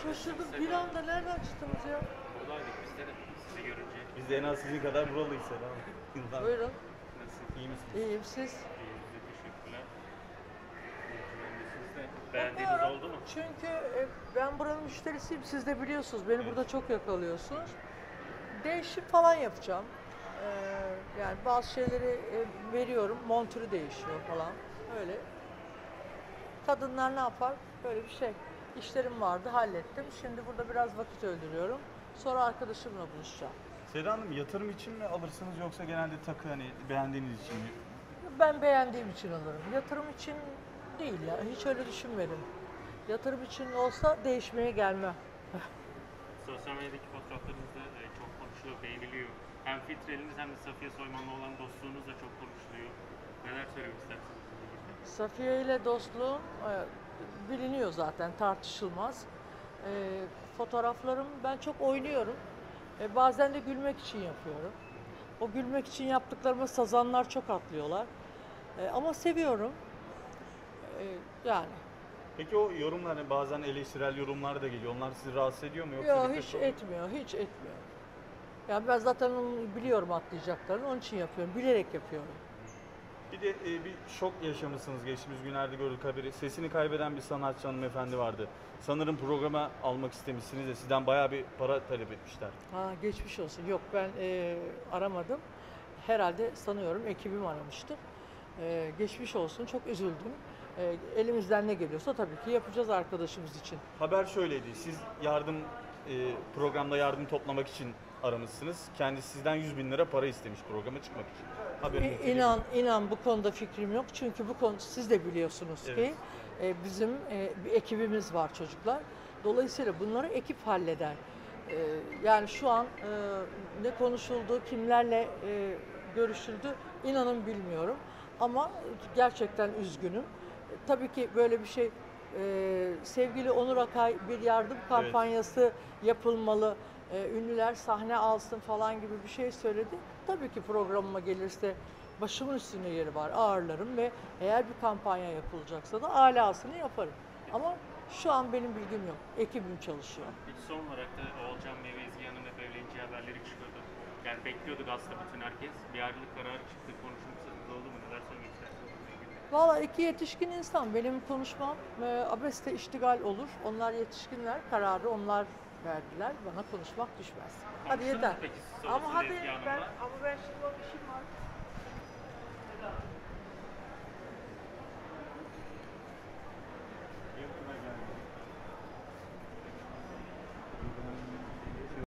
Şaşırdım. Bir anda nereden çıktınız ya? Buradaydık biz de sizi görünce. Biz de en az sizin kadar buralıyız Seda Hanım. Yıllar. Buyurun. Nasıl? İyi misiniz? İyiyim siz? İyi, bize teşekkürler. Siz de beğendiğiniz oldu mu? Çünkü ben buranın müşterisiyim. Siz de biliyorsunuz. Beni burada çok yakalıyorsunuz. Değişim falan yapacağım. Yani bazı şeyleri veriyorum. Montürü değişiyor falan. Öyle. Kadınlar ne yapar? Böyle bir şey. İşlerim vardı, hallettim. Şimdi burada biraz vakit öldürüyorum. Sonra arkadaşımla buluşacağım. Seda Hanım yatırım için mi alırsınız yoksa genelde takı hani beğendiğiniz için mi? Ben beğendiğim için alırım. Yatırım için değil ya. Hiç öyle düşünmedim. Yatırım için olsa değişmeye gelmem. Sosyal medyadaki fotoğraflarınız da çok konuşuluyor, beğeniliyor. Hem filtreliniz hem de Safiye Soyman'la olan dostluğunuz da çok konuşuluyor. Neler söylemek istersiniz bununla ilgili? Safiye ile dostluğum biliniyor zaten, tartışılmaz. Fotoğraflarım ben çok oynuyorum. Bazen de gülmek için yapıyorum. O gülmek için yaptıklarıma sazanlar çok atlıyorlar. Ama seviyorum. Yani. Peki o yorumlar hani bazen eleştirel yorumlar da geliyor. Onlar sizi rahatsız ediyor mu? Yok bir hiç tek- etmiyor, hiç etmiyor. Yani ben zaten onu biliyorum atlayacaklarını, onun için yapıyorum, bilerek yapıyorum. Bir de bir şok yaşamışsınız geçtiğimiz günlerde gördük haberi. Sesini kaybeden bir sanatçı hanımefendi vardı. Sanırım programa almak istemişsiniz de sizden bayağı bir para talep etmişler. Ha geçmiş olsun. Yok ben aramadım. Herhalde sanıyorum ekibim aramıştı. Geçmiş olsun. Çok üzüldüm. Elimizden ne geliyorsa tabii ki yapacağız arkadaşımız için. Haber şöyleydi. Siz programda yardım toplamak için aramışsınız. Kendisi sizden 100.000 lira para istemiş programa çıkmak için. Haberiniz olsun. İnan bu konuda fikrim yok. Çünkü bu konu siz de biliyorsunuz Evet. ki bizim bir ekibimiz var çocuklar. Dolayısıyla bunları ekip halleder. Yani şu an ne konuşuldu, kimlerle görüşüldü inanın bilmiyorum. Ama gerçekten üzgünüm. Tabii ki böyle bir şey sevgili Onur Akay bir yardım kampanyası yapılmalı. Ünlüler sahne alsın falan gibi bir şey söyledi. Tabii ki programıma gelirse başımın üstünde yeri var, ağırlarım ve eğer bir kampanya yapılacaksa da alasını yaparım. Ama şu an benim bilgim yok. Ekibim çalışıyor. Peki son olarak da Oğulcan Bey ve Ezgi Hanım hep evleneceği haberleri çıkıyordu. Yani bekliyorduk aslında bütün herkes. Bir ayrılık kararı çıktı. Konuşmamız oldu mu? Neler söylemek istersiniz bununla ilgili? Valla iki yetişkin insan. Benim konuşmam abeste iştigal olur. Onlar yetişkinler. Kararı onlar verdiler. Bana konuşmak düşmez. Hadi Konuştunuz yeter. mu peki siz Ama sonrasında hadi Ezgi Hanım'la? ben şimdi o işim var.